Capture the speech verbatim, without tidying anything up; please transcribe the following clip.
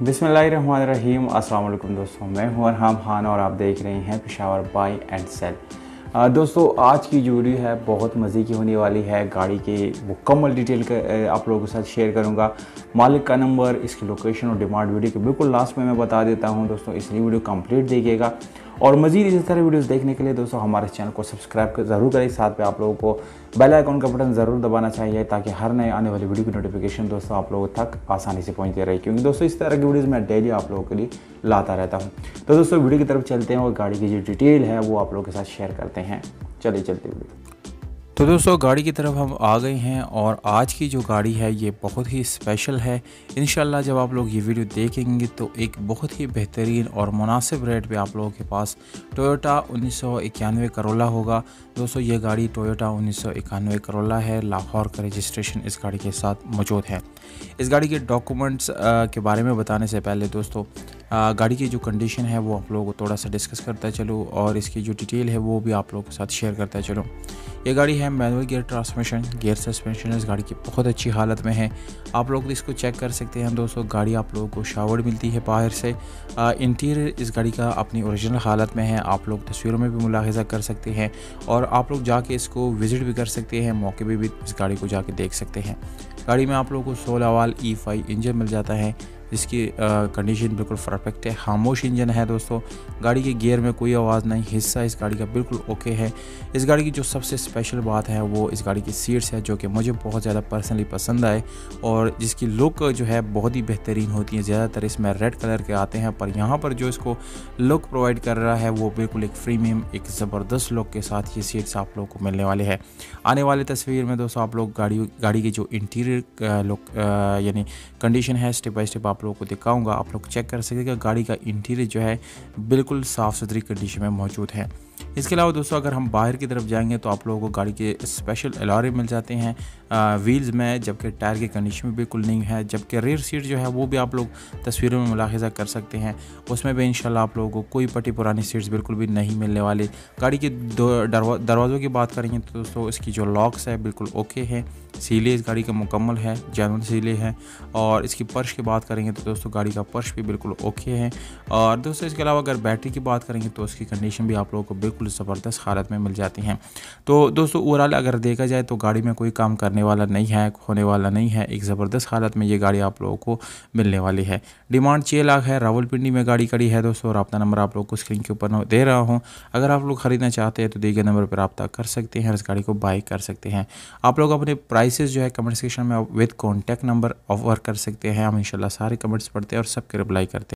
बिस्मिल्लाहिर्रहमानिर्रहीम। अस्सलाम वालेकुम दोस्तों, मैं हूं अरहम खान और आप देख रहे हैं पेशावर बाय एंड सेल। आ, दोस्तों आज की जो वीडियो है बहुत मज़े की होने वाली है। गाड़ी के मुकम्मल डिटेल कर, आप लोगों के साथ शेयर करूंगा। मालिक का नंबर, इसकी लोकेशन और डिमांड वीडियो के बिल्कुल लास्ट में मैं बता देता हूं दोस्तों, इसलिए वीडियो कंप्लीट देखिएगा। और मज़ीद इसी तरह वीडियोस देखने के लिए दोस्तों हमारे चैनल को सब्सक्राइब ज़रूर करें। साथ में आप लोगों को बेल आइकन का बटन ज़रूर दबाना चाहिए ताकि हर नए आने वाली वीडियो की नोटिफिकेशन दोस्तों आप लोगों तक आसानी से पहुंचती रहे, क्योंकि दोस्तों इस तरह की वीडियोस मैं डेली आप लोगों के लिए लाता रहता हूं। तो दोस्तों वीडियो की तरफ चलते हैं और गाड़ी की जो डिटेल है वो आप लोगों के साथ शेयर करते हैं। चलिए चलते वीडियो। तो दोस्तों गाड़ी की तरफ हम आ गए हैं और आज की जो गाड़ी है ये बहुत ही स्पेशल है। इंशाल्लाह जब आप लोग ये वीडियो देखेंगे तो एक बहुत ही बेहतरीन और मुनासिब रेट पे आप लोगों के पास टोयोटा उन्नीस सौ इक्यानवे करोला होगा। दोस्तों ये गाड़ी टोयोटा उन्नीस सौ इक्यानवे करोला है। लाहौर का रजिस्ट्रेशन इस गाड़ी के साथ मौजूद है। इस गाड़ी के डॉक्यूमेंट्स के बारे में बताने से पहले दोस्तों आ, गाड़ी की जो कंडीशन है वो आप लोगों को थोड़ा सा डिस्कस करता चलूँ और इसकी जो डिटेल है वो भी आप लोगों के साथ शेयर करता चलूँ। ये गाड़ी है manual gear transmission, gear suspension इस गाड़ी की बहुत अच्छी हालत में है। आप लोग इसको चेक कर सकते हैं दोस्तों। गाड़ी आप लोगों को शावर्ड मिलती है बाहर से। इंटीरियर इस गाड़ी का अपनी ओरिजिनल हालत में है। आप लोग तस्वीरों में भी मुलाहिजा कर सकते हैं और आप लोग जाके इसको विज़िट भी कर सकते हैं। मौके पे भी इस गाड़ी को जाके देख सकते हैं। गाड़ी में आप लोगों को सोलह वाल ई फाइव इंजन मिल जाता है जिसकी कंडीशन बिल्कुल परफेक्ट है। खामोश इंजन है दोस्तों। गाड़ी के गियर में कोई आवाज़ नहीं, हिस्सा इस गाड़ी का बिल्कुल ओके है। इस गाड़ी की जो सबसे स्पेशल बात है वो इस गाड़ी की सीट्स है जो कि मुझे बहुत ज़्यादा पर्सनली पसंद आए और जिसकी लुक जो है बहुत ही बेहतरीन होती है। ज़्यादातर इसमें रेड कलर के आते हैं पर यहाँ पर जो इसको लुक प्रोवाइड कर रहा है वो बिल्कुल एक प्रीमियम एक ज़बरदस्त लुक के साथ ये सीट्स आप लोगों को मिलने वाले हैं। आने वाली तस्वीर में दोस्तों आप लोग गाड़ी गाड़ी की जो इंटीरियर लुक यानी कंडीशन है स्टेप बाय स्टेप आप लोगों को दिखाऊंगा। आप लोग चेक कर सकते हैं गाड़ी का इंटीरियर जो है बिल्कुल साफ़ सुथरी कंडीशन में मौजूद है। इसके अलावा दोस्तों अगर हम बाहर की तरफ जाएंगे तो आप लोगों को गाड़ी के स्पेशल अलॉय मिल जाते हैं आ, व्हील्स में, जबकि टायर की कंडीशन में बिल्कुल नहीं है। जबकि रेयर सीट जो है वो भी आप लोग तस्वीरों में मुलाहिजा कर सकते हैं, उसमें भी इंशाल्लाह आप लोगों को कोई पटी पुरानी सीट्स बिल्कुल भी नहीं मिलने वाली। गाड़ी के दो दरवाज़ों की बात करेंगे तो दोस्तों इसकी जो लॉक्स है बिल्कुल ओके है। सीले इस गाड़ी का मुकम्मल है, जेन्युइन सीले हैं। और इसकी पर्श की बात करेंगे तो दोस्तों गाड़ी का पर्श भी बिल्कुल ओके है। और दोस्तों इसके अलावा अगर बैटरी की बात करेंगे तो उसकी कंडीशन भी आप लोगों को बिल्कुल ज़बरदस्त हालत में मिल जाती हैं। तो दोस्तों ओवरऑल अगर देखा जाए तो गाड़ी में कोई काम करने वाला नहीं है, खोने वाला नहीं है। एक ज़बरदस्त हालत में ये गाड़ी आप लोगों को मिलने वाली है। डिमांड छः लाख है। रावलपिंडी में गाड़ी खड़ी है दोस्तों। रब्ता नंबर आप लोगों को स्क्रीन के ऊपर दे रहा हूँ। अगर आप लोग ख़रीदना चाहते हैं तो दिए गए नंबर पर रब्ता कर सकते हैं, इस गाड़ी को बाई कर सकते हैं। आप लोग अपने प्राइसेस जो है कमेंट सेक्शन में विद कॉन्टैक्ट नंबर ऑफर कर सकते हैं। हम इंशाल्लाह सारे कमेंट्स पढ़ते हैं और सबके रिप्लाई करते हैं।